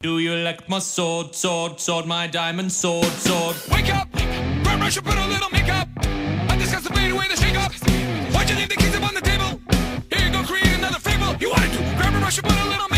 Do you like my sword, sword, sword, my diamond sword, sword? Wake up, grab brush and put a little makeup. I discuss the fade away the shake up. Why'd you leave the keys up on the table? Here you go, create another fable. You wanted to grab a brush and put a little makeup.